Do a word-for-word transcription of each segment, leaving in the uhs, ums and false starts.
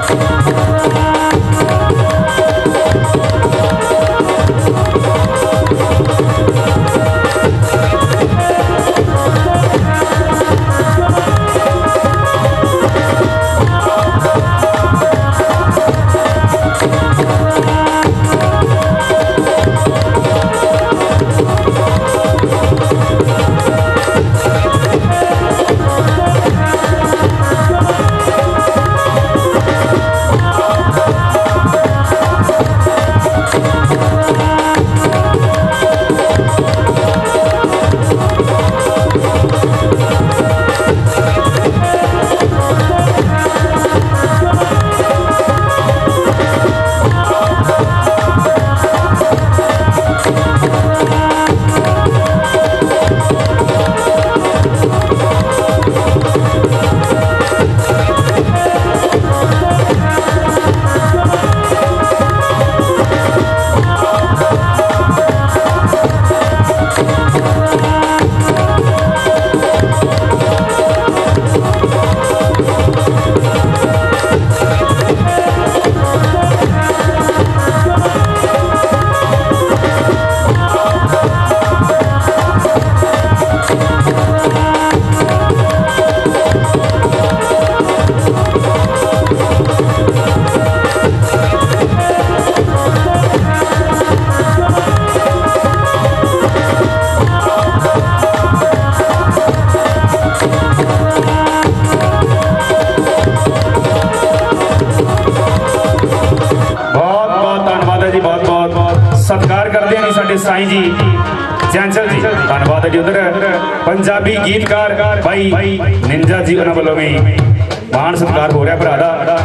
सत्कार करते हैं साडे साईं जी चैंसल जी धन्यवाद है जी। उधर पंजाबी गीतकार भाई निंजा जी उन्होंने वालों भी मान सत्कार हो रहा भरा दा।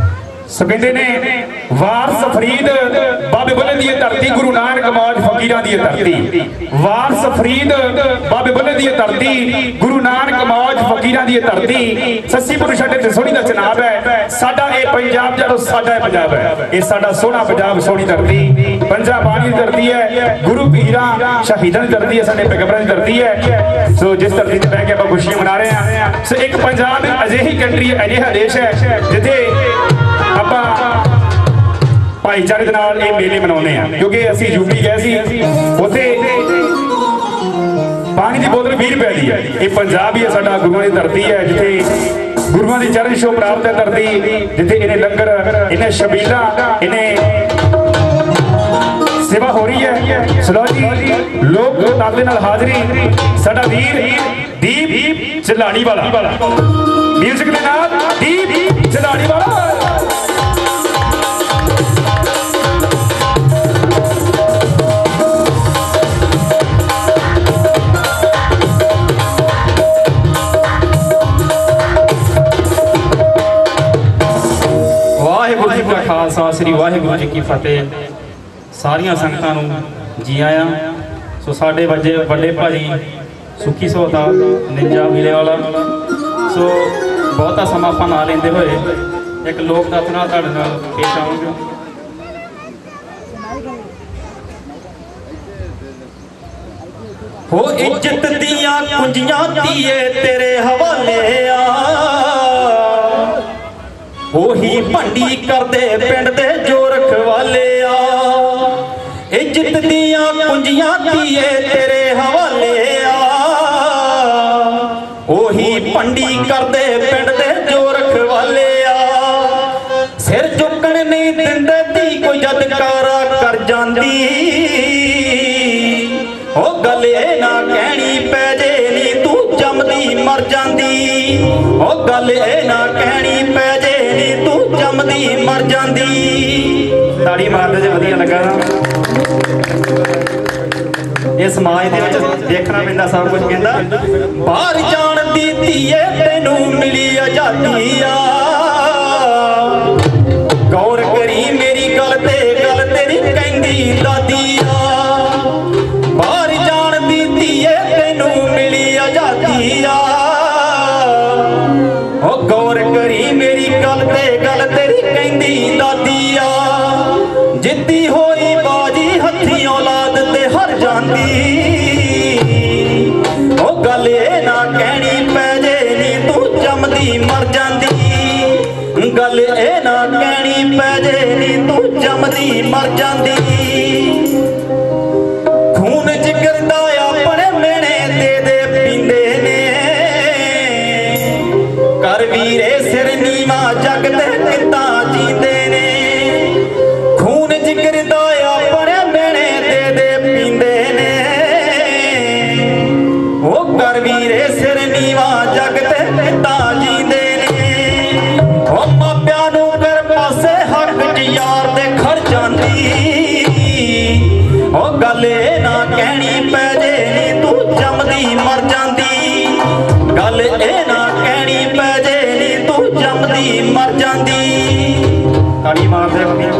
सो कहते ने वारस फरीद बाबे बुल्ले दी धरती गुरु नानक मौज फकीरां दी धरती। वारस फरीद बाबे बुल्ले दी धरती गुरु नानक मौज फकीरां दी धरती। सच्ची पुरुषां दे सोहनी दा चनाब है साडा ए पंजाब जदों साडा पंजाब है ये साडा सोहना पंजाब सोहनी धरती पंजाब बाणी दी धरती है गुरु पीरां शहीदां दी धरती है साडे पैगंबरां दी धरती है। सो जिस धरती ते बैठ के आपां खुशियां मना रहे हैं। सो एक पंजाब अजिही कंट्री अजिहा देश है जिथे आपां भाईचारे दे नाल ये मेले मनाउने आ क्योंकि असीं यूपी गए सी उत्थे पानी की बोतल बीस रुपए की है। ये पंजाब ही है साडा गुरुआं दी धरती है जिथे गुरुआं दी चरण छूह प्राप्त है धरती जिथे इन्हें लंगर इन्हें शबीला इन्हें सेवा हो रही है। सलो जी लोग ताल दे नाल हाजरी साडा वीर दीप चलाड़ी वाला म्यूजिक दे नाल दीप चलाड़ी वाला। वाहिगुरू जी का खालसा श्री वाहिगुरू जी की फतेह। सारिया संगतां नूं जी आया। सो साडे वजे बड़े भाई सुखी सोहता निंजा मिले वाला। सो बहुता समा आपां ना लेंदे होए एक लोक गीत नाल तुहाडे नाल पेश आवांगे। हो इज्जत दियां कुंजियां दिए तेरे हवाले आ ओही भंडी करदे पिंड दे जो रखवाले आ। इज्जत दियां कुंजियां दिए तेरे हवाले आ ओही भंडी करदे पिंड दे जो रखवाले आ। सिर चुकण नहीं दिंदे धी कोई जदकारा कर जांदी ओ गल ए ना कहनी पै जे नी तू जमदी मर जांदी। ओ गल ए ना कहनी पै जे नी तू जमदी मर जांदी। ताड़ी मारदे जे वधिया लगा ना। ये समाज दे विच देखना पैंदा सब कुछ कहंदा बाहर जान दी धीए तैनू मिली आजादी आ। गौर करी मेरी गल ते गल तेरी कहंदी दादी आ। बाहर जान दी धीए तैनू मिली आजादी आ। ओ गौर करी मेरी गल ते गल तेरी कहंदी दादी आ। जिद्दी होई बाजी हथी औलाद ते हर जांदी। ओ गल ए ना कहनी पै जे नी तू जमदी मर जांदी। गल ए ना कहनी पै जे नी तू जमदी मर जांदी खून जिगर दा अपने मेणे दे दे पींदे ने कर वीरे सिर नीवा जग ते किता जींदे ने खून जिगर दा अपने मेणे दे दे पींदे ने ओ कर वीरे सिर नीवा जग ते किता जींदे यार दे खड़ जांदी ओ गल ए ना कहनी पै जे नी तू जमदी मर जांदी गल ए ना कहनी पै जे नी तू जमदी मर जांदी ताड़ी मार दे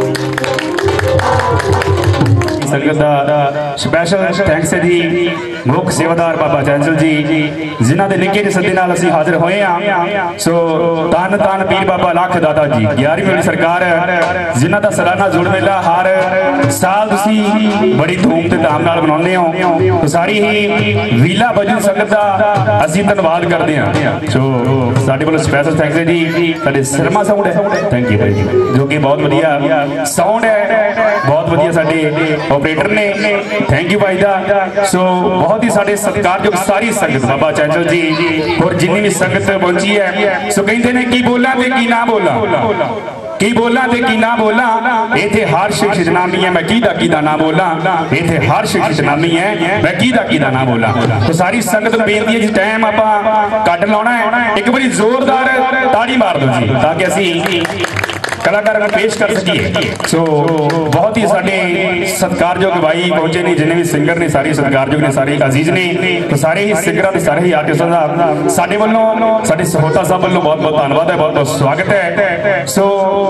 संगत का स्पैशल थैंक्स है जी मुख सेवादार बाबा चैंचल जी जिन्हों के निके सदे नाल असीं हाजिर होए हाँ सो तन तन पीर बाबा लख दाता जी ग्यारहवीं वाली सरकार जिन्हों का सालाना जुड़ मेला हर साल तुसीं बड़ी धूम ते धाम नाल मनाउंदे हो तो सारी ही वीला भजन संगत का असीं धन्नवाद करते हैं सो साडे वालों स्पैशल थैंक्स है जी साडे शर्मा साउंड है थैंक यू भाई जी जो कि बहुत वधिया साउंड है बहुत वधिया साडे ऑपरेटर ने थैंक यू भाई दा सो बहुत ही साडे सत्कारयोग सारी संगत बाबा चैंचल जी और जिन्नी भी संगत पहुंची है सो कहते ने की बोला ते की ना बोला की बोला ते की ना बोला इथे हर शिक्ष जनामी है मैं कीदा कीदा ना बोला इथे हर शिक्ष जनामी है मैं कीदा कीदा ना बोला तो सारी संगत नूं बेनती है जिस टाइम आपां कट लाउणा है एक बारी जोरदार ताड़ी मार दो जी ताकि असीं कलाकार में पेश कर सकिए सो बहुत ही साडे सत्कारयोग भाई पहुंचे ने जिन्हें भी सिंगर ने सारे सत्कारयोग ने सारे अजीज ने तो सारे ही सिंगर सारे ही आर्टिस्टां दा साडे वल्लों साडे सहोता साहब वल्लों बहुत बहुत धन्यवाद है बहुत बहुत स्वागत है सो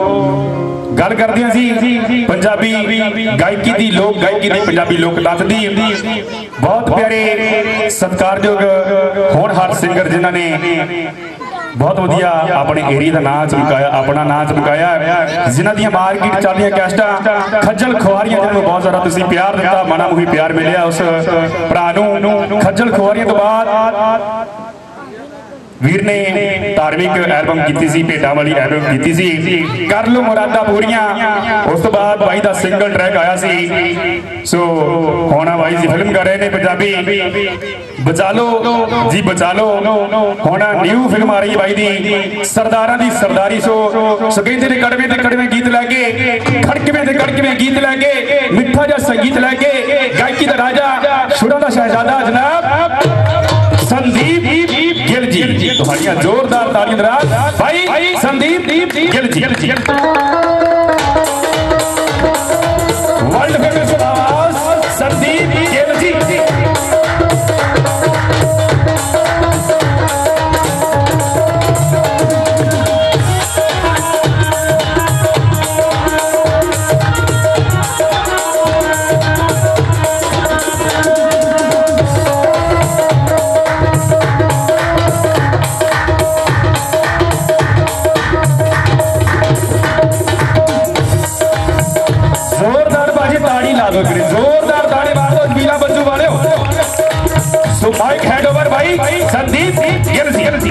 गल करते हैं जी पंजाबी गायकी दी लोक गायकी दी पंजाबी लोक नाच दी बहुत प्यारे सत्कारयोग होनहार सिंगर जिन्हां ने बहुत वधिया अपने एरिया का नाम चमकाया अपना नाम चमकाया जिन्हां दी मार्केट चलदियां कैस्टां खज्जल खुआरियां जिन्होंने बहुत ज़्यादा तुसीं प्यार दिता मना मुही प्यार मिलिया उस भरा नूं खज्जल खुआरियां तो बाद वीर ने धार्मिक एल्बम की सी भेटां वाली एल्बम की सी कर लो मुरादा पूरियां उस तो बाद भाई दा सिंगल ट्रैक आया सी सो हुण भाई जी फिल्म कर रहे ने पंजाबी बचा लो जी बचा लो हुण न्यू फिल्म आ रही है भाई दी सरदारां दी सरदारी सो सो कहंदे ने कड़वे ते कड़वे गीत लैके खड़कवे ते खड़कवे गीत लैके मिठा जिहा संगीत लैके गायकी दा राजा सुरां दा शहजादा जनाब संदीप गिल जी तुम्हारियां जोरदार तालियां दराज भाई संदीप गिल जी वर्ल्ड फेमस आवाज संदीप गिल जी जोरदार ताड़ी मार दो मीरा बच्चू वाले सो माइक हैंड ओवर भाई संदीप गिल जी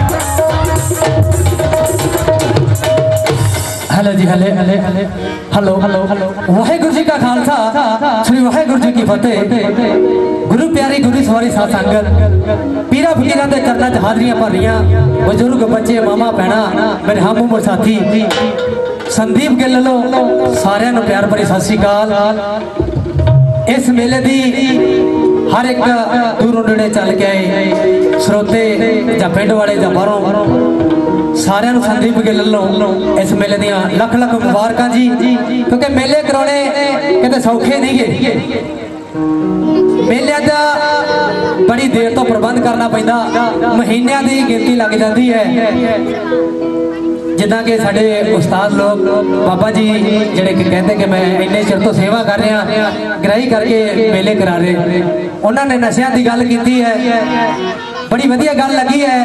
हेलो जी hello hello hello hello Waheguru ji का खालसा श्री वाहेगुरु जी की फतेह गुरु प्यारी गुरु सवारी साथ संगत पीरा फकीरां दे चरनां च हाजरियां भर रहियां बजुर्ग बच्चे मामा भैणा मेरे हम उम्र साथी संदीप गिल लो सारियां नूं प्यार भरी सत श्री अकाल इस मेले दी हर एक दूरों नेड़े चल के आए श्रोते जां पिंड वाले जां बाहरों सारियां नूं संदीप गिल लो इस मेले दियां लख लख मुबारकां जी क्योंकि मेले कराने किते सौखे नहीं गे मेले दा बड़ी देर तो प्रबंध करना पैंदा महीनों की गिनती लग जाती है जिदा कि साडे उस्ताद लोग बाबा जी जिहड़े कहते कि मैं इन्ने चिर तो सेवा कर रहा गराही करके मेले करा रहे उन्होंने नशियां की गल की है बड़ी वधिया गल लगी है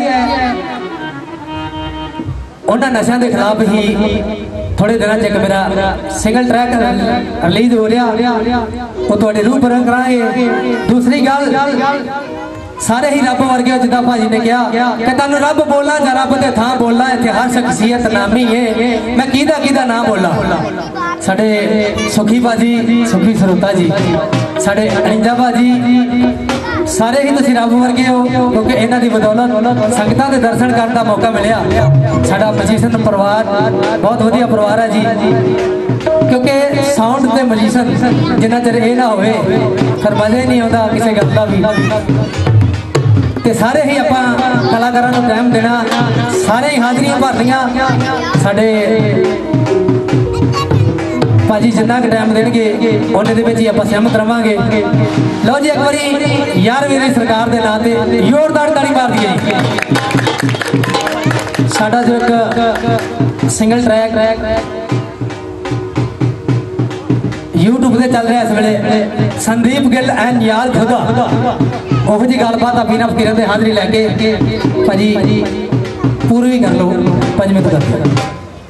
उन्होंने नशियां के खिलाफ ही थोड़े दिनों एक मेरा सिंगल ट्रैक रिलीज हो रहा वो थोड़े रूप रंग करांगे दूसरी गल सारे ही रब वर्गे जिदा भाजी ने कहा कि तेन रब बोला या रब के थां बोला इतने हर शख्सियत नामी है मैं किदा किदा नाम बोला साडे सुखी भाजी सुखी सरोता जी साडे अनिंजा भाजी सारे ही तुसीं रब वर्गे हो क्योंकि इन्हां दी बदौलत संगतां दे दर्शन करने का मौका मिलिया साडा मजीशन परिवार बहुत वधिया परिवार है जी क्योंकि साउंड ते मजीशन जिन्ना चिर ये ना होवे फिर मजा ही नहीं आता किसी गल का भी ते सारे ही आपां कलाकारां नूं टाइम देना सारे ही हाजरियां भरनियां साडे भाजी जिन्ना क टाइम देणगे उन्ने दे विच ही आपां सहमत रहांगे लो जी एक बारी यार मेरी सरकार दे नां ते जोरदार ताड़ी मार दईए साडा जो एक सिंगल ट्रैक यूट्यूब से चल रहा इस वेले संदीप गिल एंड यार खुदा ओह जी गलबात आ बिना फकीरां दे हाजरी लैके भाजी पूरी भी कर लो पांच मिनट कर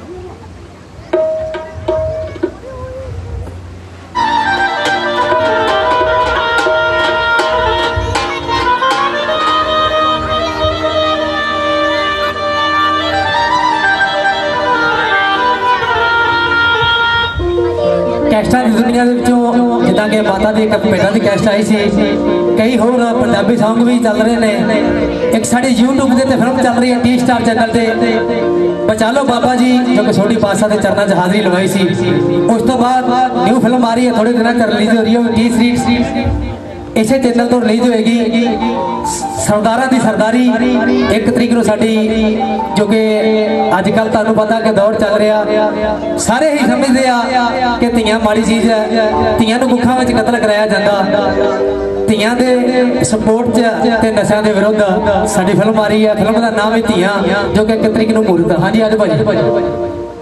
कैस्टा की दुनिया जिदा कि माता की एक भेटा की कैस्ट आई सी कई होर पंजाबी सॉन्ग भी चल रहे हैं एक साड़ी यूट्यूब से फिल्म चल रही है टी स्टार चैनल से बचालो बाबा जी जो कि छोटी पातशाह के चरणों से हाजिरी लवाई सी उस तो बाद न्यू फिल्म आ रही है थोड़े दिनों तक रिलीज हो रही है टी स्ट्रीट इसे चैनल तो रिलीज होएगी सरदारा की सरदारी एक तरीक नूं साडी जो कि अजकल तुहानूं पता कि दौर चल रहा सारे ही समझते आ कि धीआं माड़ी चीज़ है धीआं नूं मुखां विच कतल कराया जाता धीआं दे सपोर्ट च ते नशा के विरुद्ध साडी फिल्म आ रही है फिल्म का नाम है धीआं जो कि एक तरीक नूं मूरत हाँ जी आज भाजी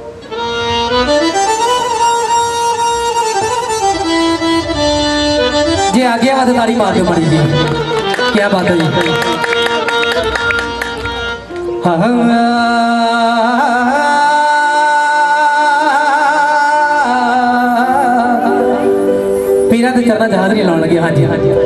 जी आगे आवाज ताड़ी मार दो बड़ी जी क्या बात है जी हाँ पीरा के चरणा जहाज लाने लगे हाँ जी हाँ जी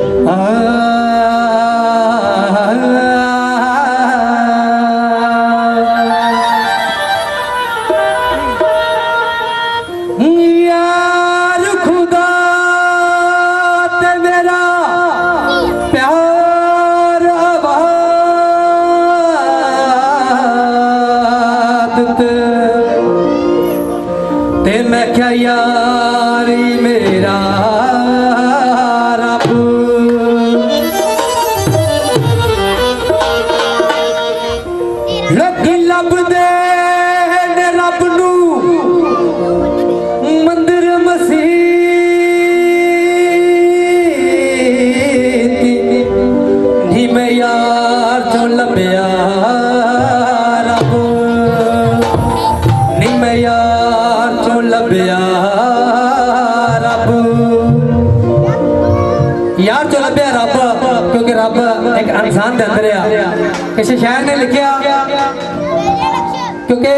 यारी मेरा रब लग लब दे रब नू मंदिर मसीह नी मैं यार तो लभया रब नी मैं यार तो लभया रब यार तो लभया रब क्योंकि रब एक इंसान के अंदर आ किसी शायर ने लिखा क्योंकि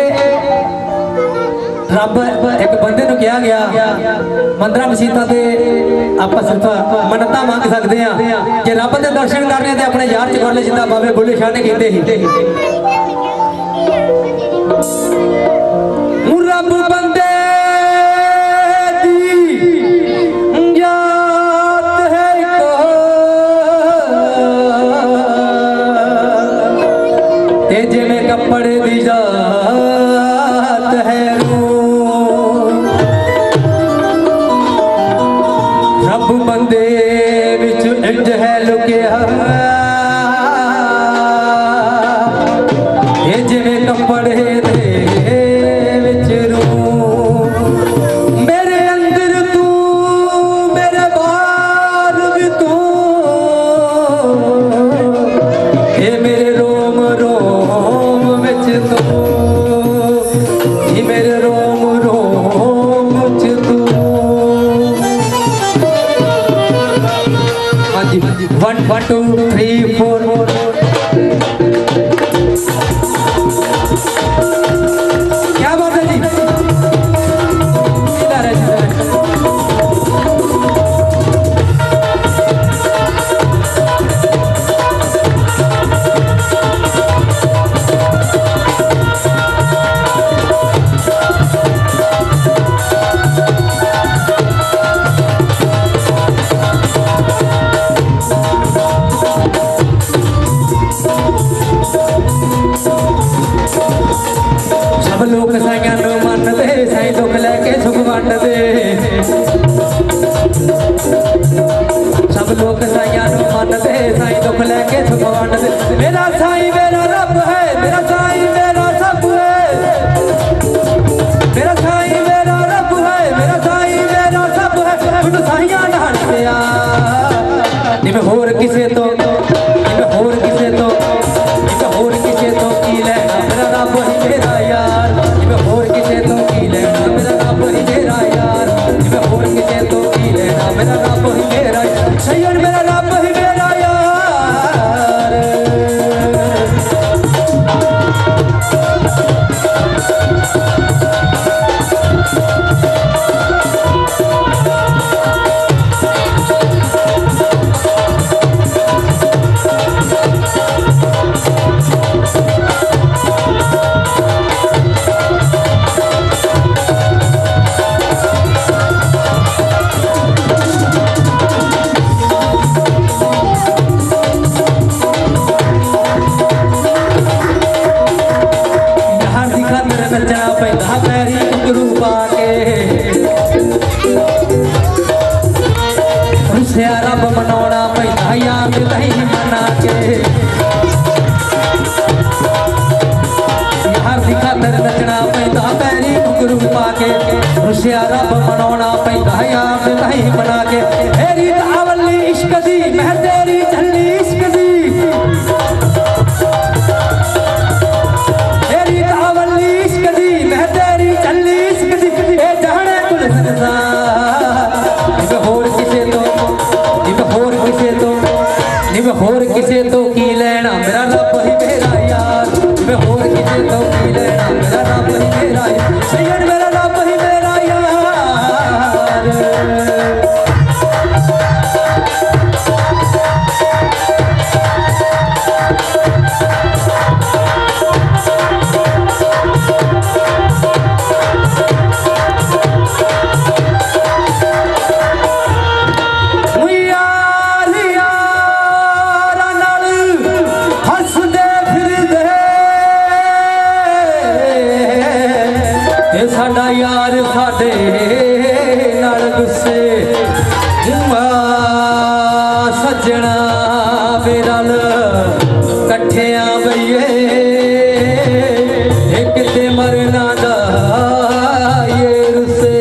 रब एक बंदे को कहा गया मंदिर मसीतां ते आप सिर्फ मन्नतां मंग सकते हैं जे रब के दर्शन करने ते अपने यार च कर ले जिद्दां बाबे बुल्ले शाह ने कीते ही रब बंदे कपड़े दी जात है रब बंदे विच इंज है लुकिया ये जिवें कपड़े दे विच रूह मेरे अंदर तू मेरे बाहर भी तू ये मेरे रोम रोम तू ये मेरे रोम रोम च तू हाँ जी one one two three four क्या बात है जी इधर है सब लोग साइयां नूं मनदे साईं दुख लैके सुख वंडदे सब लोग साइयां नूं मनदे साईं दुख लैके सुख वंडदे मेरा साईं मेरा रब है मेरा साईं मेरा सब है मेरा साईं मेरा रब है मेरा साईं मेरा सब है उन साइयां नाल प्यार जिवें होर किसे तो जिवें होर किसे तो जिवें होर किसे तो की लेना मेरा रब ही मेरा यार जिवें होर किसे तो की लेना मेरा रब ही मेरा यार जिवें होर किसे तो की लेना मेरा रब ही मेरा सैयद मेरा रब ही मेरा यार नचना पैदा पैरी घुंघरू पाके रुसिया रब मनाउणा पैदा याद नहीं मना के यार दी खातर नचना पैदा पैरी घुंघरू पाके रुसिया रब मनाउणा पैदा याद नहीं मना के तेरी तावली इश्क दी मैं तेरी झल्ली इश्क दी होर किसे तो होर किसे तो होर किसे तो की लेना मेरा रब ही मेरा यार होर किसे तो की लेना मेरा रब ही मेरा यार सैयद मेरा रब ही मेरा यार साडा यार साडे नाल गुस्से सज्जना बेरल कट्ठियां बईए एक ते मरना दा ये रुस्से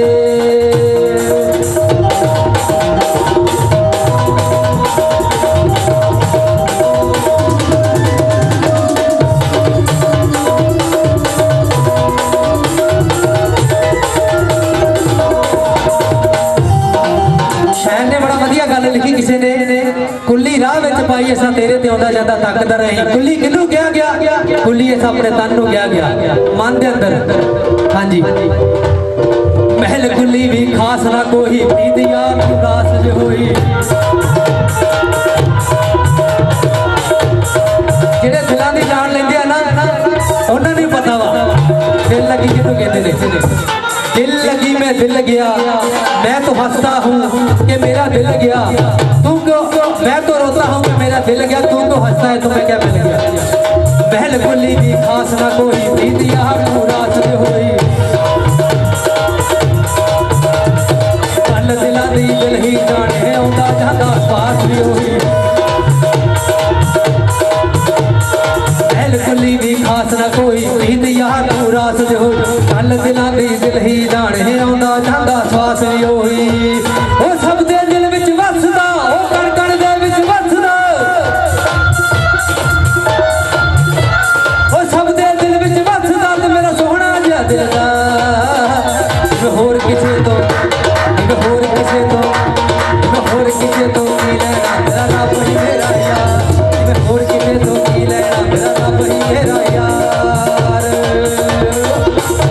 लिखी किसी ने कुल्ली राह विच पाई असा तेरे ते आंदा जांदा तकदा रही कुल्ली किनू क्या गया कुल्ली असा अपने तन नू क्या गया मन दे अंदर हां जी महल कुल्ली भी खास ना कोई प्रीत यार उदास जो होई जेड़े दिलां दी जान लेंदे आ ना उन्हां नूं पता वा दिल लगी किनू कहंदे ने दिल लगी मैं दिल गया मैं तो हंसता हूँ कि मेरा दिल गया तू क्यों मैं तो रोता हूँ कि मेरा दिल गया तू क्यों हंसता है तुम्हें क्या मिल गया महल कुल्ली भी खास ना कोई प्रीत यार उदास जो होई गल दिलां दी दिल ही जाने आउंदा जांदा पास भी होई महल कुल्ली भी खास ना कोई प्रीत यार उदास जो होई गल दिलां दी दिल ही जाने आउंदा जांदा स्वास भी होई ओ सब दे दिल विच वसदा ओ कण कण दे विच वसदा ओ सब दे दिल विच वसदा ते मेरा सोहना जिहा दिल दा होर किसे तो होर किसे तो होर किसे तो की लेना मेरा रब ही मेरा यार होर किसे तो की लेना मेरा रब ही मेरा यार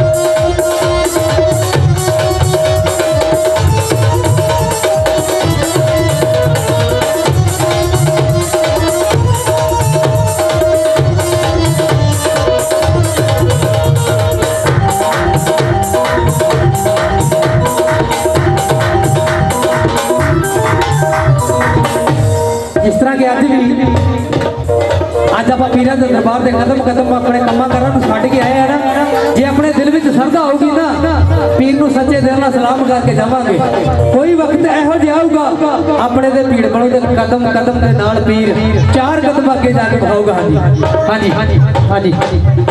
दरबार के कदम कदम अपने कमा करा छड़ के आए हैं ना, जे अपने दिल में श्रद्धा होगी ना, पीर नूं सच्चे दिल नाल सलाम करके जावांगे। कोई वक्त इहो जिहा आऊगा अपने दे भीड़ बनों दे कदम कदम के नाल पीर चार कदम अगे जाके बहाऊगा। हाँ जी हाँ जी हाँ जी हाँ जी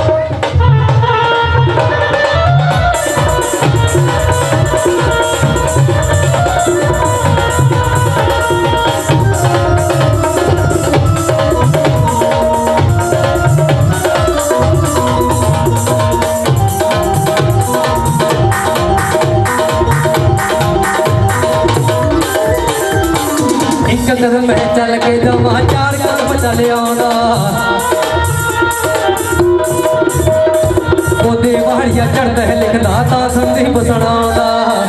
कदम में चल के जावा चार कदम चले आना, ओदे वाड़िया चढ़ता है लिखदा ता संदीप सुनादा।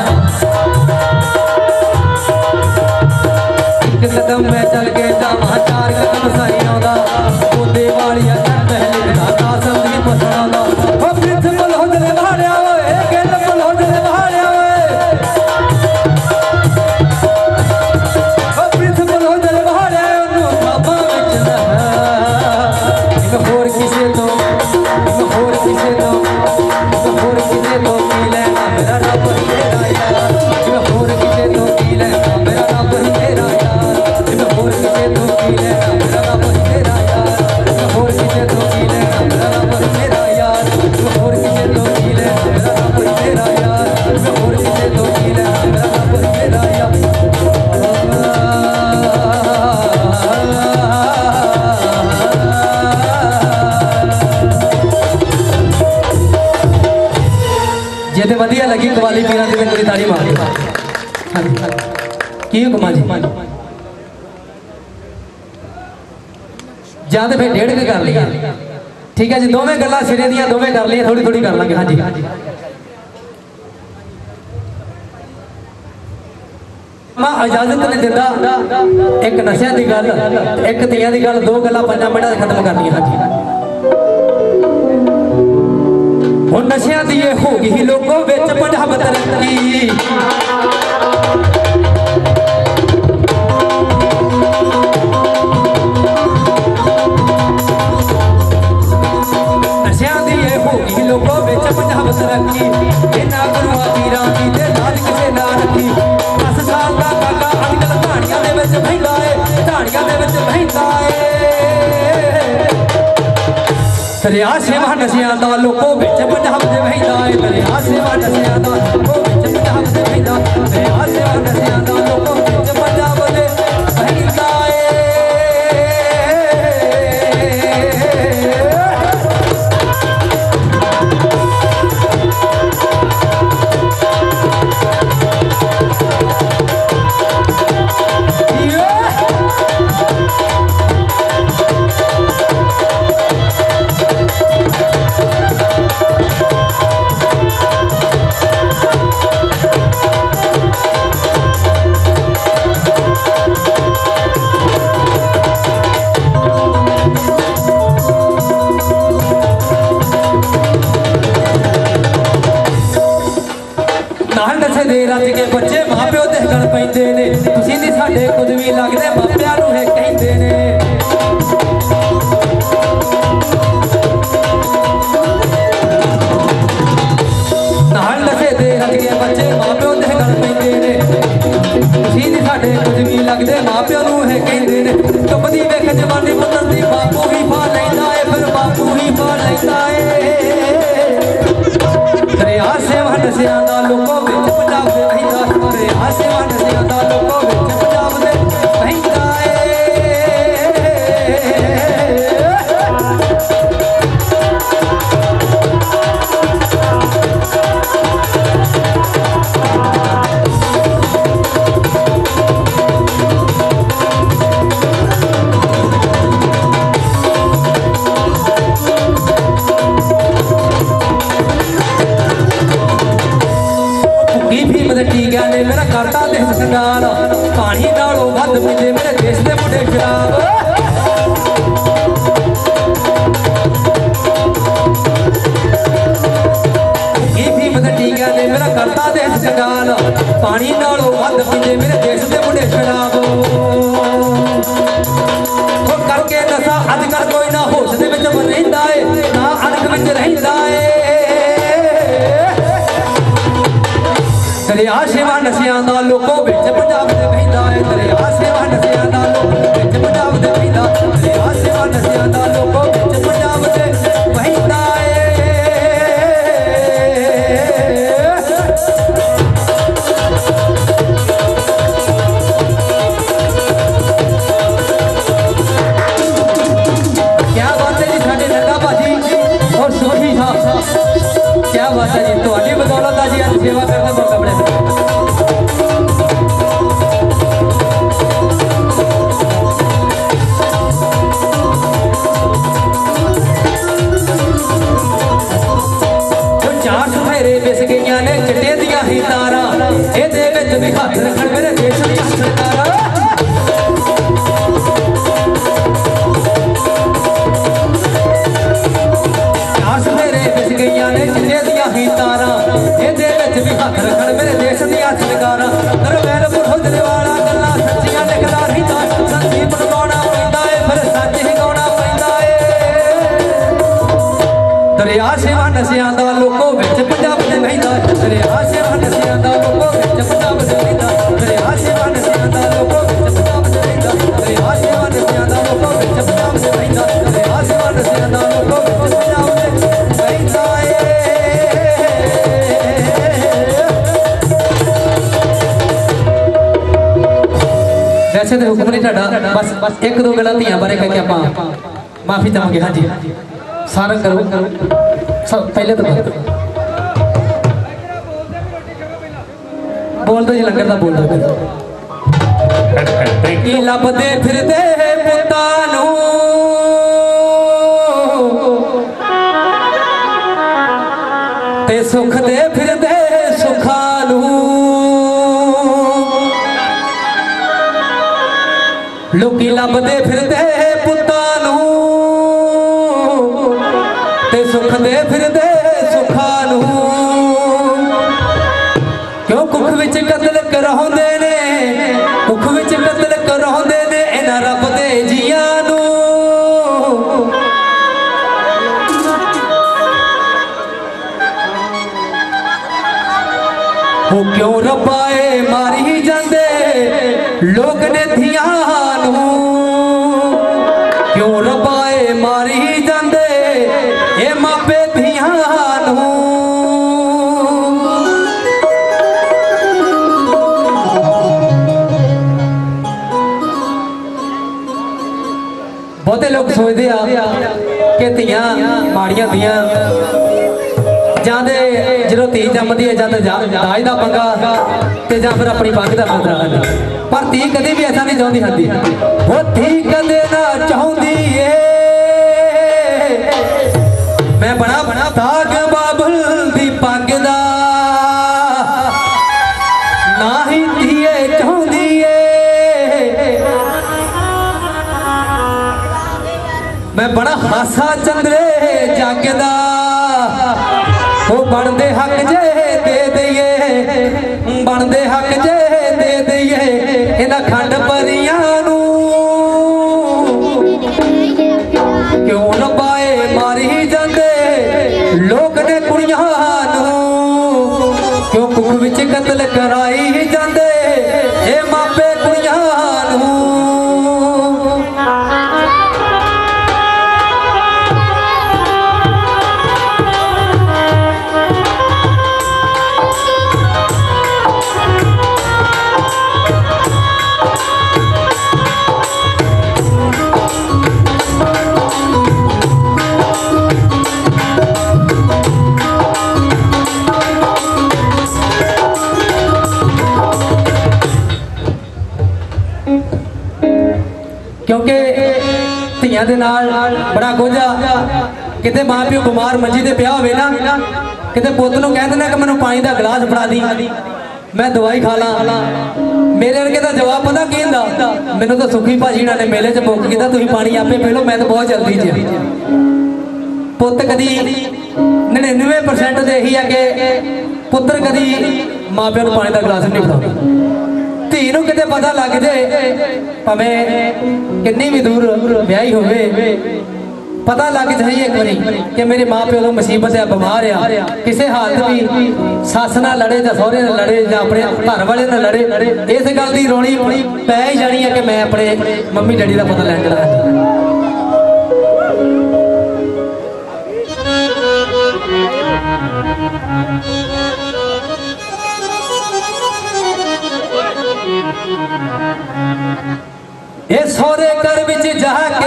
एक कदम में चल के जावा चार कदम सही आंदा, ओदे वाड़िया चढ़ता है लिखदा ता संदीप सुनादा। ओ प्रिंसिपल हो जले भाड़िया ओए, गेलपल हो जले भाड़िया ओए, होर किसे तो होर किसे तो होर किसे तो की लेना मेरा रब ही तेरा यार, होर किसे तो की लेना मेरा रब ही तेरा यार, होर किसे तो की लेना मेरा रब ही तेरा यार, होर किसे तो की लेना मेरा रब ही तेरा यार, होर किसे तो की लेना मेरा रब ही तेरा यार, होर किसे तो की लेना मेरा रब ही तेरा यार। जे ते वधिया लगी कवाली पीरां दी मेरी ताड़ी मार की हुक्मा जी ਜਾਂ ਤੇ फिर डेढ़ के कर लिया। ठीक है जी, दोवें गल्लां सिरे दियां दोवें कर लिया, थोड़ी थोड़ी कर लांगे। हाँ जी मां इजाजत नहीं दिंदा, एक नशे की गल एक तियां की गल, दो गल्लां पंजां मिंटां खत्म करनियां। हाँ जी हुण नशियां दी हो गई लोगों विच पंजाब तरक्की, नशियां दी हो गई लोगों विच पंजाब तरक्की, इन्हां गुरुआं पीरां दी ते लाज किसे ना रखी। दस साल दा काका अजकल कहानियां दे विच बहिंदा ए, कहानियां दे विच बहिंदा ए। दरिया सेवा नशियां दा लोगों विच पंजाब दे बहिंदा ए, दरिया सेवा नशियां दा लोगों विच पंजाब दे बहिंदा, दरिया सेवा नशियां दा लोगों विच पंजाब दे बहिंदा ए। रज के बच्चे मां प्यो दे गल पैंदे ने, तुसीं नी साडे कुछ भी लगदे मापिआं नूं है कहंदे ने। नाल नशे दे रज के बच्चे मां प्यो दे गल पैंदे ने, तुसीं नी साडे कुछ भी लगदे मापिआं नूं है कहंदे ने। टुपदी वेख जवानी पुत्तर दी बापू ही पा लैंदा ए, फिर बापू ही पा लैंदा ए। दरिया सेवा नशियां दा लोगों विच पंजाब दे बहिंदा, दरिया सेवा नशियां दा लोगों विच पंजाब दे बहिंदा ए। नशियां दा लोकों विच पंजाब दे वहिंदा है दरिया सेवा नशियां दा लोकों विच पंजाब दे वहिंदा दरिया सेवा नशियां दा लोकों विच पंजाब दे वहिंदा है क्या बात है जी साडे नंदा भाजी और सोही साहब क्या बात है जी तुहाडी बदौलत आज जी सेवा करने का मौका मिले चार सफेरे बिस गईयां ने चिट्टे दियां ही तारा एदे विच भी हथ रखण मेरे देश दी सरकारा चार सफेरे बिस गईयां ने चिट्टे दियां ही तारा एदे विच भी हथ रखण मेरे देश दी सरकारा दरवेल बुढ़ोदरे वाला गल्लां सच्चियां लिखदा रहिंदा संदीप नूं गाउणा पैंदा ए फिर सच ही गाउणा पैंदा ए दरिया सेवा नशियां दा लोकों विच पंजाब दे वहिंदा दरिया सेवा नशियां दा लोकों विच पंजाब दे वहिंदा दरिया सेवा नशियां दा लोकों विच पंजाब दे वहिंदा दरिया सेवा नशियां दा लोकों विच पंजाब दे वहिंदा दरिया सेवा नशियां दा लोकों विच पंजाब दे वहिंदा ए वैसे तो हुक्म नहीं ढाडा बस बस एक दो गलतियां बारे करके आप माफी चाहांगे। हाँ जी सारंग करो सब पहले तो बोल दो जी लंगर का बोल दो की लभदे फिरदे पुत्तां नूं ते सुख दे फिरदे सुखां नूं लोकी लभदे फिरदे पुत्तां नूं ते सुख दे फिरदे सुखां नूं क्यों कुख विच कतल कराउंदे ने कुख विच कतल कराउंदे ने इन्हां रब दे जियां नूं हो क्यों रब्बाए मारी जांदे लोग ने धियां नूं क्यों रब्बाए मारी जांदे ए मापे धियां नूं बहुते लोग सोचते आ कि धियां माड़ियां धियां जाते जो धी जमदी है जब दाज का पंगा ते जां फिर अपनी पग का पंगा पर धी कभी भी ऐसा नहीं चाहती हंदी वो धी कदे ना चाहती है मैं बड़ा बड़ा दाग बाबुल दी पग दा ना ही धीए चाहती है मैं बड़ा हासा चंद्रे जागदा वो बनते हक जे दे दईए बनते हक जे दे दईए इन्हां खंड परियां नूं क्यों रब्बाए मारी जांदे लोग ने कुड़ियां नूं क्यों कुख विच कतल कराई जांदे ए मापे कुड़ियां नूं क्योंकि धियां दे नाल बड़ा कुछ किते माँ प्यो बीमार मंजी ते पिया होवे ना किते पुत्त नूं कह देना कि मैनूं पानी दा गिलास फड़ा दी मैं दवाई खा ला मेरे वर्गे दा जवाब पता की हुंदा मैनूं तो सुखी भाजी ने मेले च बुक कीता तुसीं पानी आपे पी लो मैं तो बहुत जल्दी च पुत्त कदी नड़िनवे परसेंट तो यही है कि पुत्र कदी माँ प्यो नूं पानी दा गिलास नहीं फड़ाउंदा धी नूं किते पता लग जाए भावें किन्नी भी दूर ब्याही होवे पता लग जाए एक बारी कि मेरे माँ प्यो को मुसीबत है, बीमार आ, किसी हालत भी सस ना लड़े या सहुरे ना लड़े या अपने घर वाले ना लड़े, इस गल की रोनी पै ही जानी है कि मैं अपने मम्मी डैडी का पता लैन जाना। ये सौरे घर विच जाके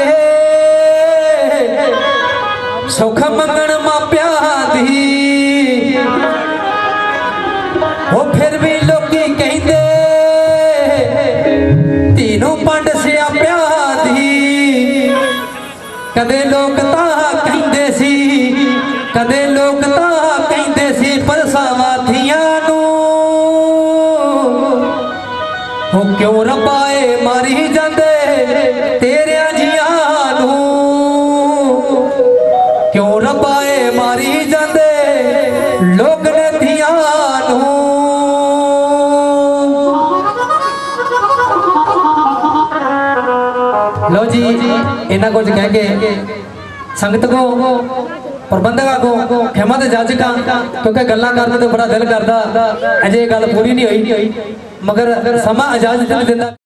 सुख मंगण मापिया दी, वो फिर भी लोकी कहंदे तीनों पंड सियापिया दी। कदे लोग तां कहंदे सी, कदे लोग तां कहंदे सी परसावां थियां नूं, वो क्यों रबाए मारी जांदे तेरे जियां नूं, क्यों रबाए मारी जांदे लोग ने धियां नूं। लो जी इन्ना कुछ कह के संगत को प्रबंधक को खेमा ते जज का, क्योंकि गल्लां करने तो बड़ा दिल करदा, अजे गल पूरी नहीं हुई, मगर समा इजाजत नहीं दिंदा।